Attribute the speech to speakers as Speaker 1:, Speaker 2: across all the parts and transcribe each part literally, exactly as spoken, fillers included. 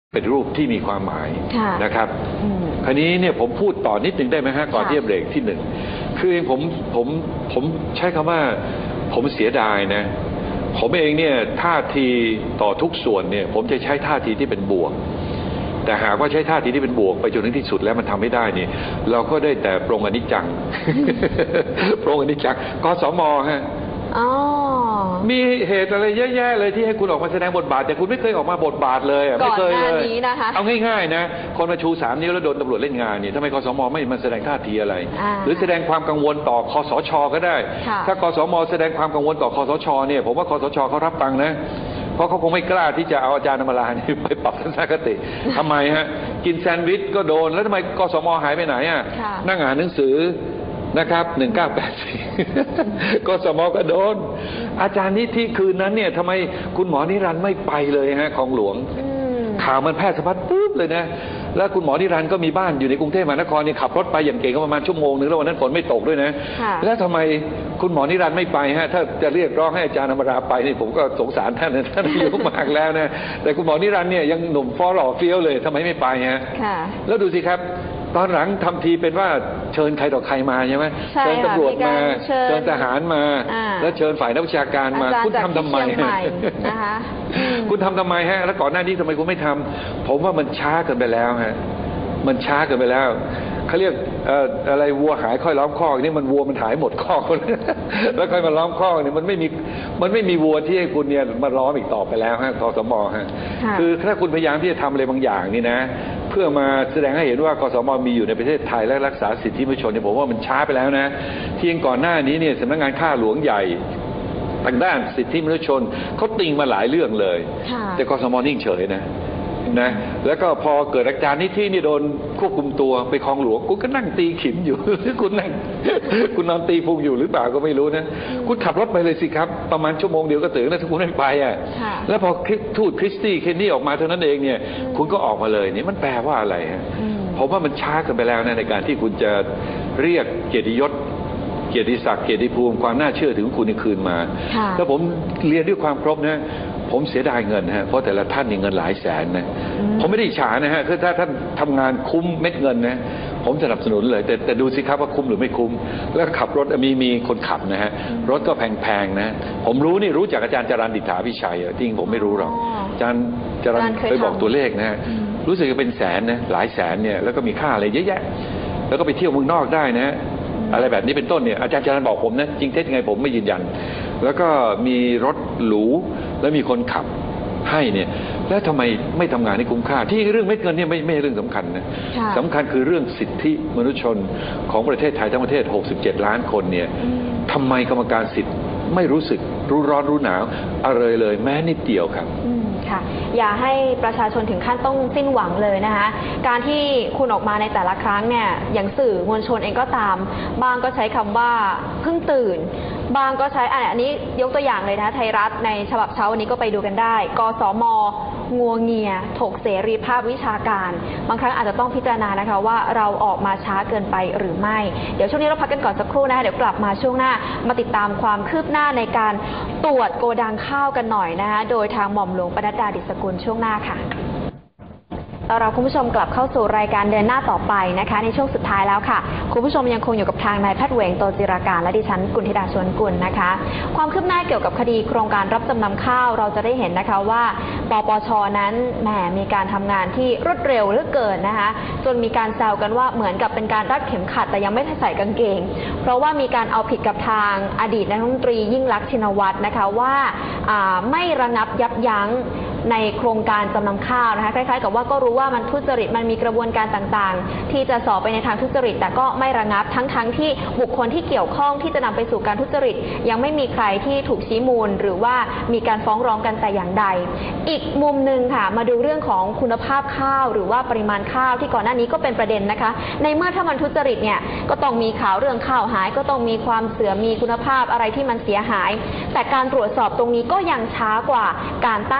Speaker 1: เป็นรูปที่มีความหมายนะครับคราวนี้เนี่ยผมพูดต่อนิดนึงได้ไหมฮะก่อนที่จะเบรกที่หนึ่งคือผมผมผมใช้คำว่าผมเสียดายนะผมเองเนี่ยท่าทีต่อทุกส่วนเนี่ยผมจะใช้ท่าทีที่เป็นบวกแต่หากว่าใช้ท่าทีที่เป็นบวกไปจนถึงที่สุดแล้วมันทำไม่ได้เนี่ยเราก็ได้แต่ปรงอนิจจัง ปรงอนิจจังกสมฮะมีเหตุอะไรแย่ๆเลยที่ให้คุณออกมาแสดงบทบาทแต่คุณไม่เคยออกมาบทบาทเลยไม่เคยเลยเอาง่ายๆนะคนมาชูสามนิ้วแล้วโดนตำรวจเล่นงานเนี่ยทำไมกสมไม่มาแสดงท่าทีอะไรหรือแสดงความกังวลต่อคสชก็ได้ถ้ากสมแสดงความกังวลต่อคสชเนี่ยผมว่าคสชเขารับฟังนะเพราะเขาคงไม่กล้าที่จะเอาอาจารย์อมรานี่ไปปรับทัศนคติทำไมฮะกินแซนด์วิชก็โดนแล้วทำไมกสมหายไปไหนอ่ะนั่งอ่านหนังสือนะครับหนึ่งเก้าแปดสี่กสมก็โดนอาจารย์นี่ที่คืนนั้นเนี่ยทำไมคุณหมอนิรันดร์ไม่ไปเลยฮะของหลวงข่าวมันแพร่สะพัดปุ๊บเลยนะแล้วคุณหมอนิรันดร์ก็มีบ้านอยู่ในกรุงเทพมหานครนี่ขับรถไปอย่างเก่งก็ประมาณชั่วโมงนึงแล้ววันนั้นฝนไม่ตกด้วยนะแล้วทำไมคุณหมอนิรันดร์ไม่ไปฮะถ้าจะเรียกร้องให้อาจารย์อมราไปนี่ผมก็สงสารท่านนะท่านอายุมากแล้วนะแต่คุณหมอนิรันดร์เนี่ยยังหนุ่มฟ้อหล่อเฟี้ยวเลยทำไมไม่ไปฮะแล้วดูสิครับตอนหลังทำทีเป็นว่าเชิญใครต่อใครมาใช่ไหมเชิญตำรวจมาเชิญทหารมาแล้วเชิญฝ่ายนักวิชาการมาคุณทำทำไมนะคะคุณทำทำไมฮะแล้วก่อนหน้านี้ทำไมคุณไม่ทำผมว่ามันช้าเกินไปแล้วฮะมันช้าเกินไปแล้วเขาเรียกอะไรวัวหายค่อยล้อมคอกนี่มันวัวมันหายหมดคอกแล้วค่อยมาล้อมคอกนี่มันไม่มีมันไม่มีวัวที่ให้คุณเนี่ยมาล้อมอีกต่อไปแล้วฮะกสมฮะคือถ้าคุณพยายามที่จะทำอะไรบางอย่างนี่นะเพื่อมาแสดงให้เห็นว่ากสมมีอยู่ในประเทศไทยและรักษาสิทธิมนุษยชนเนี่ยผมว่ามันช้าไปแล้วนะเพียงก่อนหน้านี้เนี่ยสำนักงานข้าหลวงใหญ่ทางด้านสิทธิมนุษยชนเขาติงมาหลายเรื่องเลยแต่กสมนิ่งเฉยนะนะแล้วก็พอเกิดอาการนี้ที่นี่โดนควบคุมตัวไปคลองหลวงคุณก็นั่งตีขิมอยู่คุณนั่งคุณนอนตีพุงอยู่หรือเปล่าก็ไม่รู้นะคุณขับรถไปเลยสิครับประมาณชั่วโมงเดียวก็ถึงนะถ้าคุณไม่ไปอ่ะแล้วพอทูตคริสตี้เคนนี่ออกมาเท่านั้นเองเนี่ยคุณก็ออกมาเลยนี่มันแปลว่าอะไรฮะผมว่ามันช้าเกินไปแล้วนะในการที่คุณจะเรียกเกียรติยศเกียรติศักดิ์เกียรติภูมิความน่าเชื่อถือของคุณในคืนมาแล้วผมเรียนด้วยความครบนะผมเสียดายเงินฮะเพราะแต่ละท่านมีเงินหลายแสนนะผมไม่ได้อิจฉานะฮะคือถ้าท่านทำงานคุ้มเม็ดเงินนะผมสนับสนุนเลยแต่แต่ดูสิครับว่าคุ้มหรือไม่คุ้มแล้วขับรถมีมีคนขับนะฮะรถก็แพงๆนะผมรู้นี่รู้จากอาจารย์จรัญดิษฐาพิชัยจริงผมไม่รู้หรอกอาจารย์จรัญไปบอกตัวเลขนะฮะรู้สึกจะเป็นแสนนะหลายแสนเนี่ยแล้วก็มีค่าอะไรเยอะแยะแล้วก็ไปเที่ยวเมืองนอกได้นะอะไรแบบนี้เป็นต้นเนี่ยอาจารย์จรัญบอกผมนะจริงเท็จยังไงผมไม่ยืนยันแล้วก็มีรถหรูแล้วมีคนขับให้เนี่ยแล้วทำไมไม่ทำงานให้คุ้มค่าที่เรื่องเม็ดเงินเนี่ยไม่ไม่เรื่องสำคัญนะสำคัญคือเรื่องสิทธิมนุษยชนของประเทศไทยทั้งประเทศหกสิบเจ็ดล้านคนเนี่ยทำไมกรรมการสิทธิ์ไม่รู้สึกรู้ร้อนรู้หนาวอะไรเลยแม้นิดเดียวครับ
Speaker 2: ค่ะอย่าให้ประชาชนถึงขั้นต้องสิ้นหวังเลยนะคะการที่คุณออกมาในแต่ละครั้งเนี่ยอย่างสื่อมวลชนเองก็ตามบางก็ใช้คำว่าเพิ่งตื่นบางก็ใช้อันนี้ยกตัวอย่างเลยนะไทยรัฐในฉบับเช้าวันนี้ก็ไปดูกันได้กสมงัวเงียถกเสรีภาพวิชาการบางครั้งอาจจะต้องพิจารณานะคะว่าเราออกมาช้าเกินไปหรือไม่เดี๋ยวช่วงนี้เราพักกันก่อนสักครู่นะคะเดี๋ยวกลับมาช่วงหน้ามาติดตามความคืบหน้าในการตรวจโกดังข้าวกันหน่อยนะคะโดยทางหม่อมหลวงปนัดดาดิษฐกุลช่วงหน้าค่ะเราคุณผู้ชมกลับเข้าสู่รายการเดินหน้าต่อไปนะคะในช่วงสุดท้ายแล้วค่ะคุณผู้ชมยังคงอยู่กับทางนายแพทย์เหวงโตจิราการและดิฉันกุลธิดาชวนกุลนะคะความคืบหน้าเกี่ยวกับคดีโครงการรับจำนำข้าวเราจะได้เห็นนะคะว่าปปช.นั้นแหมมีการทำงานที่รวดเร็วเหลือเกินนะคะจนมีการแซวกันว่าเหมือนกับเป็นการรัดเข็มขัดแต่ยังไม่ใส่กางเกงเพราะว่ามีการเอาผิดกับทางอดีตนายกรัฐมนตรียิ่งลักษณ์ชินวัตรนะคะว่าไม่ระงับยับยั้งในโครงการจำนำข้าวนะคะคล้ายๆกับว่าก็รู้ว่ามันทุจริตมันมีกระบวนการต่างๆที่จะสอบไปในทางทุจริตแต่ก็ไม่ระงับทั้งๆ ท, ที่บุคคลที่เกี่ยวข้องที่จะนำไปสู่การทุจริตยังไม่มีใครที่ถูกชี้มูลหรือว่ามีการฟ้องร้องกันแต่อย่างใดอีกมุมหนึ่งค่ะมาดูเรื่องของคุณภาพข้าวหรือว่าปริมาณข้าวที่ก่อนหน้านี้ก็เป็นประเด็นนะคะในเมื่อถ้ามันทุจริตเนี่ยก็ต้องมีข่าวเรื่องข้าวหายก็ต้องมีความเสื่อมมีคุณภาพอะไรที่มันเสียหายแต่การตรวจสอบตรงนี้ก็ยังช้ากว่าการตั้งคดีใน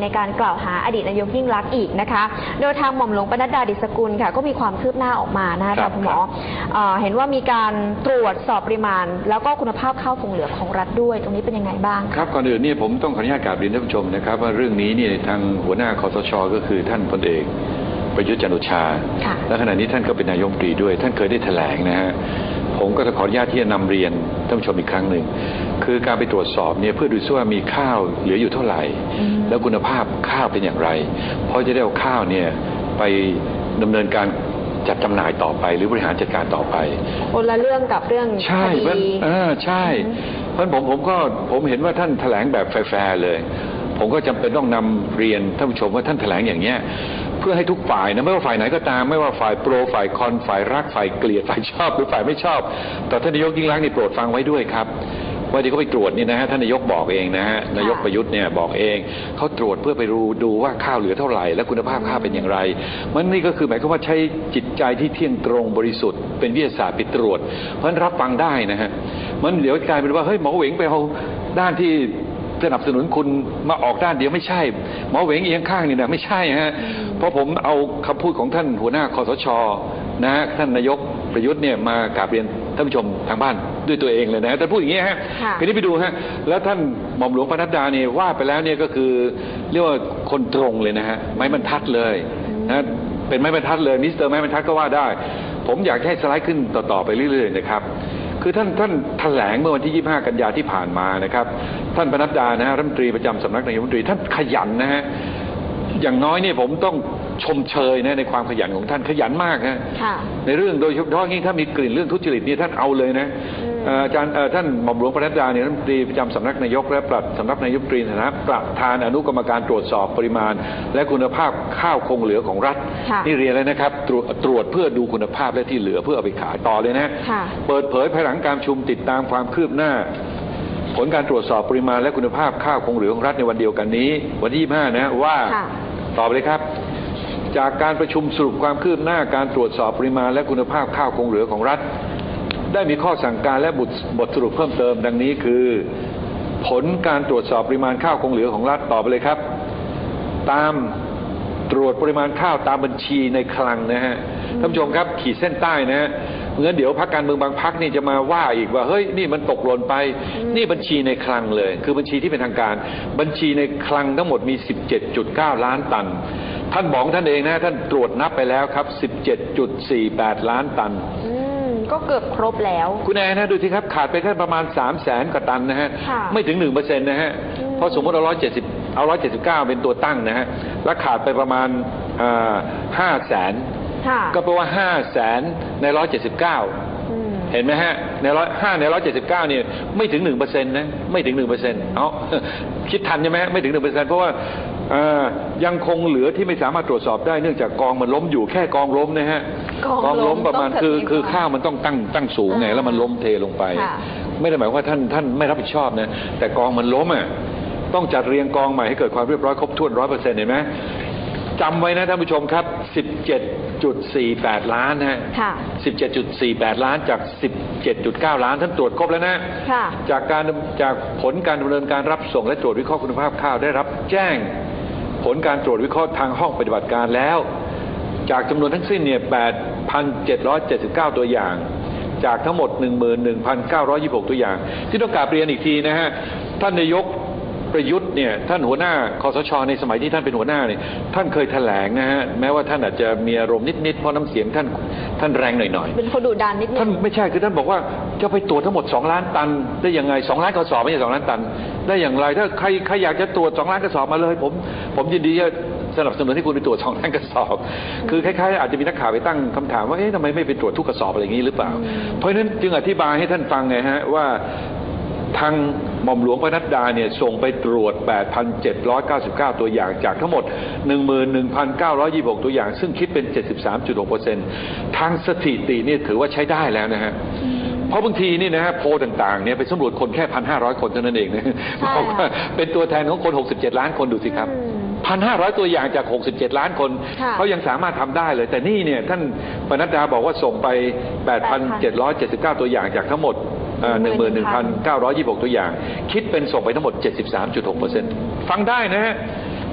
Speaker 2: ในการกล่าวหาอดีตนายกยิ่งลักษณ์อีกนะคะโดยทางหม่อมหลวงปนัดดาดิษฐกุลค่ะก็มีความคืบหน้าออกมานะคะคุณหมอเห็นว่ามีการตรวจสอบปริมาณแล้วก็คุณภาพข้าวคงเหลือของรัฐด้วยตรงนี้เป็นยังไงบ้าง
Speaker 1: ครับก่อนอื่นเนี่ยผมต้องขออนุญาตกราบเรียนท่านผู้ชมนะครับว่าเรื่องนี้เนี่ยทางหัวหน้าคสช.ก็คือท่านพลเอกประยุทธ์จันทร์โอชาและขณะนี้ท่านก็เป็นนายกรัฐมนตรีด้วยท่านเคยได้แถลงนะฮะผมก็จะขออนุญาตที่จะนำเรียนท่านผู้ชมอีกครั้งหนึ่งคือการไปตรวจสอบเนี่ยเพื่อดูซิว่ามีข้าวเหลืออยู่เท่าไหร่แล้วคุณภาพข้าวเป็นอย่างไรเพราะจะได้เอาข้าวเนี่ยไปดำเนินการจัดจำหน่ายต่อไปหรือบริหารจัดการต่อไป
Speaker 2: คนละเรื่องกับเรื่อง
Speaker 1: ใช่เพราะเออใช่เพราะผมผมก็ผมเห็นว่าท่านแถลงแบบแฟร์เลยผมก็จำเป็นต้องนำเรียนท่านผู้ชมว่าท่านแถลงอย่างเนี้ยเพื่อให้ทุกฝ่ายนะไม่ว่าฝ่ายไหนก็ตามไม่ว่าฝ่ายโปรฝ่ายคอนฝ่ายรักฝ่ายเกลียดฝ่ายชอบหรือฝ่ายไม่ชอบแต่ท่านนายกยิ่งลักษณ์นี่โปรดฟังไว้ด้วยครับว่าที่เขาไปตรวจนี่นะฮะท่านนายกบอกเองนะฮะนายกประยุทธ์เนี่ยบอกเองเขาตรวจเพื่อไปดูดูว่าข้าวเหลือเท่าไหร่และคุณภาพข้าวเป็นอย่างไรมันนี่ก็คือหมายความว่าใช้จิตใจที่เที่ยงตรงบริสุทธิ์เป็นวิทยาศาสตร์ไปตรวจเพราะฉะนั้นรับฟังได้นะฮะมันเดี๋ยวกลายเป็นว่าเฮ้ยหมอเหวงไปเอาด้านที่สนับสนุนคุณมาออกด้านเดียวไม่ใช่หมอเหวงเอียงข้างนี่นะไม่ใช่ฮะเพราะผมเอาคำพูดของท่านหัวหน้าคสช.นะฮะท่านนายกประยุทธ์เนี่ยมากราบเรียนท่านผู้ชมทางบ้านด้วยตัวเองเลยนะท่านพูดอย่างนี้ฮะทีนี้ไปดูฮะแล้วท่านหม่อมหลวงปนัดดาเนี่ยว่าไปแล้วเนี่ยก็คือเรียกว่าคนตรงเลยนะฮะไม้บรรทัดเลยนะเป็นไม้บรรทัดเลยมิสเตอร์ไม้บรรทัดก็ว่าได้ผมอยากให้สไลด์ขึ้นต่อๆไปเรื่อยๆนะครับคือท่านท่านแถลงเมื่อวันที่ยี่สิบห้ากันยาที่ผ่านมานะครับท่านปนัดดานะฮะรัฐมนตรีประจำสำนักนายกรัฐมนตรีท่านขยันนะฮะอย่างน้อยเนี่ยผมต้องชมเชยนะในความขยันของท่านขยันมากนะในเรื่องโดยเฉพาะยิ่งถ้ามีกลิ่นเรื่องทุจริตนี่ท่านเอาเลยนะอาจารย์ท่านหม่อมหลวงปนัดดาเนี่ยรัฐมนตรีประจำสำนักนายกและปลัดสำนักนายกรัฐมนตรีในฐานะประธานอนุกรรมการตรวจสอบปริมาณและคุณภาพข้าวคงเหลือของรัฐนี่เรียนเลยนะครับตรวจตรวจเพื่อดูคุณภาพและที่เหลือเพื่อเอาไปขายต่อเลยนะเปิดเผยภายหลังการประชุมติดตามความคืบหน้าผลการตรวจสอบปริมาณและคุณภาพข้าวคงเหลือของรัฐในวันเดียวกันนี้วันที่ยี่สิบห้านะว่าตอบเลยครับจากการประชุมสรุปความคืบหน้าการตรวจสอบปริมาณและคุณภาพข้าวคงเหลือของรัฐได้มีข้อสั่งการและบทสรุปเพิ่มเติมดังนี้คือผลการตรวจสอบปริมาณข้าวคงเหลือของรัฐต่อไปเลยครับตามตรวจปริมาณข้าวตามบัญชีในคลังนะฮะท่านผู้ชมครับขีดเส้นใต้นะฮะงั้นเดี๋ยวพรรคการเมืองบางพรรคนี่จะมาว่าอีกว่าเฮ้ยนี่มันตกหล่นไปนี่บัญชีในคลังเลยคือบัญชีที่เป็นทางการบัญชีในคลังทั้งหมดมี สิบเจ็ดจุดเก้า ล้านตันท่านบอกท่านเองนะท่านตรวจนับไปแล้วครับ สิบเจ็ดจุดสี่แปด ล้านตัน
Speaker 2: ก็เกือบครบแล้ว
Speaker 1: คุณแอนนะดูสิครับขาดไปแค่ประมาณสามแสนกว่าตันนะฮะไม่ถึง หนึ่งเปอร์เซ็นต์ นะฮะเพราะสมมติเอาร้อยเจ็ดสิบเอาร้อยเจ็ดสิบเก้าเป็นตัวตั้งนะฮะแล้วขาดไปประมาณห้าแสนก็แปลว่าห้าแสนในร้อยเจ็ดสิบเก้าเห็นไหมฮะในร้อยห้าในร้อยเจ็ดสิบเก้าเนี่ยไม่ถึงหนึ่งเปอร์เซ็นต์นะไม่ถึงหนึ่งเปอร์เซ็นต์เอาคิดทันใช่ไหมไม่ถึงหนึ่งเปอร์เซ็นต์เพราะว่ายังคงเหลือที่ไม่สามารถตรวจสอบได้เนื่องจากกองมันล้มอยู่แค่กองล้มนะฮะกองล้มประมาณคือคือข้าวมันต้องตั้งตั้งสูงไงแล้วมันล้มเทลงไปไม่ได้หมายว่าท่านท่านไม่รับผิดชอบนะแต่กองมันล้มอ่ะต้องจัดเรียงกองใหม่ให้เกิดความเรียบร้อยครบถ้วน ร้อยเปอร์เซ็นต์ เห็นไหมจำไว้นะท่านผู้ชมครับ สิบเจ็ดจุดสี่แปด ล้านนะฮะ สิบเจ็ดจุดสี่แปด ล้านจาก สิบเจ็ดจุดเก้า ล้านท่านตรวจครบแล้วนะจากการจากผลการดำเนินการรับส่งและตรวจวิเคราะห์คุณภาพข้าวได้รับแจ้งผลการตรวจวิเคราะห์ทางห้องปฏิบัติการแล้วจากจำนวนทั้งสิ้นเนี่ย แปดพันเจ็ดร้อยเจ็ดสิบเก้า ตัวอย่างจากทั้งหมด หนึ่งหมื่นหนึ่งพันเก้าร้อยยี่สิบหก ตัวอย่างที่ต้องกราบเรียนอีกทีนะฮะท่านนายกประยุทธ์เนี่ยท่านหัวหน้าคสช.ในสมัยที่ท่านเป็นหัวหน้าเนี่ยท่านเคยแถลงนะฮะแม้ว่าท่านอาจจะมีอารมณ์นิดๆเพราะน้ำเสียงท่านท่านแรงหน่อยๆ
Speaker 2: เป็นคนดุดันนิดๆ
Speaker 1: ท่านไม่ใช่คือท่านบอกว่าจะไปตรวจทั้งหมดสองล้านตันได้ยังไงสองล้านกระสอบไม่ใช่สองล้านตันได้อย่างไรถ้าใครใครอยากจะตรวจสองล้านกระสอบมาเลยผมผมยินดีจะสนับสนุนให้คุณไปตรวจสองล้านกระสอบคือคล้ายๆอาจจะมีนักข่าวไปตั้งคำถามว่าเอ๊ะทำไมไม่ไปตรวจทุกกระสอบอะไรอย่างนี้หรือเปล่าเพราะฉะนั้นจึงอธิบายให้ท่านฟังไงฮะว่าทางหม่อมหลวงปนัดดาเนี่ยส่งไปตรวจ แปดพันเจ็ดร้อยเก้าสิบเก้า ตัวอย่างจากทั้งหมด หนึ่งหมื่นหนึ่งพันเก้าร้อยยี่สิบหก ตัวอย่างซึ่งคิดเป็น เจ็ดสิบสามจุดหกเปอร์เซ็นต์ ทางสถิตินี่ถือว่าใช้ได้แล้วนะฮะเพราะบางทีนี่นะฮะโพลต่างๆเนี่ยไปสำรวจคนแค่ หนึ่งพันห้าร้อย คนเท่านั้นเองนะบอกว่าเป็นตัวแทนของคนหกสิบเจ็ดล้านคนดูสิครับ หนึ่งพันห้าร้อย ตัวอย่างจากหกสิบเจ็ดล้านคนเขายังสามารถทำได้เลยแต่นี่เนี่ยท่านปนัดดาบอกว่าส่งไป แปดพันเจ็ดร้อยเจ็ดสิบเก้า ตัวอย่างจากทั้งหมดหนึ่งหมื่นหนึ่งพันเก้าร้อยยี่สิบหก ตัวอย่างคิดเป็นส่งไปทั้งหมด เจ็ดสิบสามจุดหกเปอร์เซ็นต์ ฟังได้นะฮะ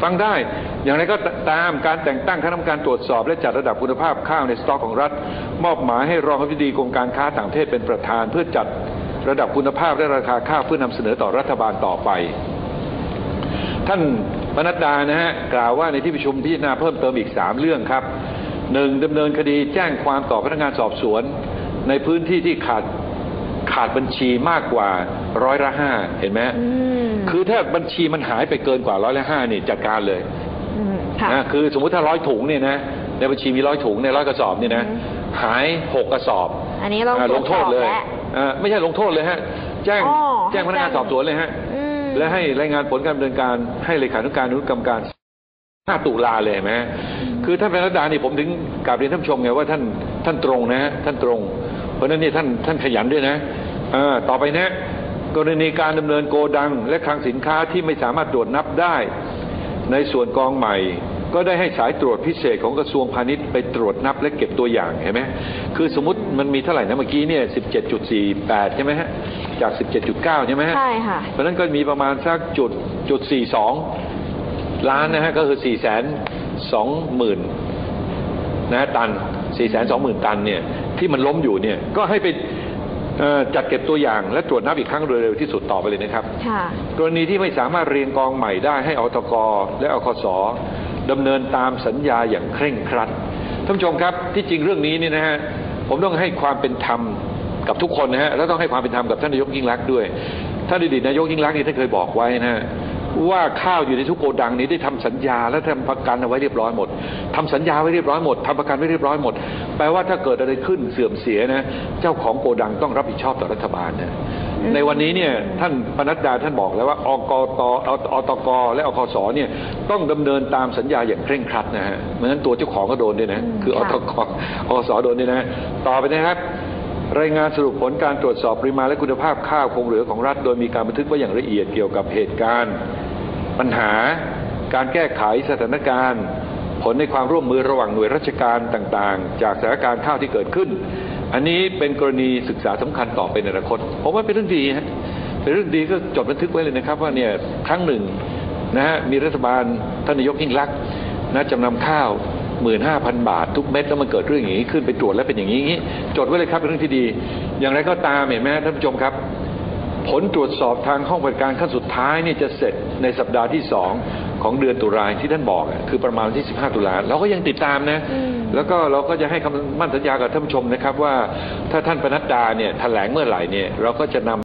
Speaker 1: ฟังได้อย่างไรก็ตามการแต่งตั้งคณะกรรมการตรวจสอบและจัดระดับคุณภาพข้าวในสต็อกของรัฐมอบหมายให้รองอธิบดีกรมการค้าต่างประเทศเป็นประธานเพื่อจัดระดับคุณภาพและราคาข้าวเพื่อนำเสนอต่อรัฐบาลต่อไปท่านปนัดดานะฮะกล่าวว่าในที่ประชุมพิจารณาเพิ่มเติมอีกสามเรื่องครับหนึ่งดำเนินคดีแจ้งความต่อพนักงานสอบสวนในพื้นที่ที่ขาดขาดบัญชีมากกว่าร้อยละห้าเห็นไหมคือถ้าบัญชีมันหายไปเกินกว่าร้อยละห้านี่จัดการเลยนะคือสมมุติถ้าร้อยถุงเนี่ยนะในบัญชีมีร้อยถุงในร้อยกระสอบเนี่ยนะหายหกกระสอบ
Speaker 2: อันนี้เรา
Speaker 1: ลงโทษเลยไม่ใช่ลงโทษเลยฮะแจ้งแจ้งพนักงานสอบสวนเลยฮะและให้รายงานผลการดำเนินการให้เลขานุการอนุกรรมการห้าตุลาเลยไหมคือท่านปนัดดานี่ผมถึงกราบเรียนท่านผู้ชมไงว่าท่านท่านตรงนะท่านตรงเพราะนั้นนี่ท่านท่านขยันด้วยนะต่อไปนะกรณีการดำเนินโกดังและคลังสินค้าที่ไม่สามารถตรวจนับได้ในส่วนกองใหม่ก็ได้ให้สายตรวจพิเศษของกระทรวงพาณิชย์ไปตรวจนับและเก็บตัวอย่างเห็นไหมคือสมมติมันมีเท่าไหร่นะเมื่อกี้เนี่ย สิบเจ็ดจุดสี่แปด ใช่ไหมฮะจาก สิบเจ็ดจุดเก้า ใช่ไหมฮะ
Speaker 2: ใช่ค่ะ
Speaker 1: เพราะนั้นก็มีประมาณสักจุดจุดสี่สองล้านนะฮะก็คือ สี่แสนสองหมื่น นะตัน สี่แสนสองหมื่น ตันเนี่ยที่มันล้มอยู่เนี่ยก็ให้ไปจัดเก็บตัวอย่างและตรวจนับอีกครั้งโดยเร็วที่สุดต่อไปเลยนะครับกรณีที่ไม่สามารถเรียงกองใหม่ได้ให้อตก.และอคส.ดำเนินตามสัญญาอย่างเคร่งครัดท่านผู้ชมครับที่จริงเรื่องนี้เนี่ยนะฮะผมต้องให้ความเป็นธรรมกับทุกคนนะฮะแล้วต้องให้ความเป็นธรรมกับท่านนายกยิ่งลักษณ์ด้วยท่านอดีตนายกยิ่งลักษณ์นี่ท่านเคยบอกไว้นะฮะว่าข้าวอยู่ในทุกโกดังนี้ได้ทำสัญญาและทำประกันเอาไว้เรียบร้อยหมดทำสัญญาไว้เรียบร้อยหมดทำประกันไว้เรียบร้อยหมดแปลว่าถ้าเกิดอะไรขึ้นเสื่อมเสียนะเจ้าของโกดังต้องรับผิดชอบต่อรัฐบาลนะในวันนี้เนี่ยท่านปนัดดาท่านบอกแล้วว่าอกตอตกและอคสเนี่ยต้องดำเนินตามสัญญาอย่างเคร่งครัดนะฮะเหมือนตัวเจ้าของก็โดนด้วยนะคืออตกอคสโดนด้วยนะต่อไปนะครับรายงานสรุปผลการตรวจสอบปริมาณและคุณภาพข้าวคงเหลือของรัฐโดยมีการบันทึกไว้อย่างละเอียดเกี่ยวกับเหตุการณ์ปัญหาการแก้ไขสถานการณ์ผลในความร่วมมือระหว่างหน่วยราชการต่างๆจากสถานการณ์ข้าวที่เกิดขึ้นอันนี้เป็นกรณีศึกษาสำคัญต่อไปในอนาคตผมว่าเป็นเรื่องดีฮะเป็นเรื่องดีก็จดบันทึกไว้เลยนะครับว่าเนี่ยครั้งหนึ่งนะฮะมีรัฐบาลท่านนายกยิ่งลักษณ์นะจำนำข้าวหมื่นห้าพันบาททุกเม็ดแล้วมันเกิดเรื่องอย่างนี้ขึ้นไปตรวจแล้วเป็นอย่างนี้จดไว้เลยครับเป็นเรื่องที่ดีอย่างไรก็ตามเห็นไหมท่านผู้ชมครับผลตรวจสอบทางห้องปฏิบัติการขั้นสุดท้ายนี่จะเสร็จในสัปดาห์ที่สองของเดือนตุลาที่ท่านบอกคือประมาณวันที่สิบห้าตุลาเราก็ยังติดตามนะแล้วก็เราก็จะให้คำมั่นสัญญากับท่านผู้ชมนะครับว่าถ้าท่านปนัดดาเนี่ยแถลงเมื่อไหร่เนี่ยเราก็จะนำ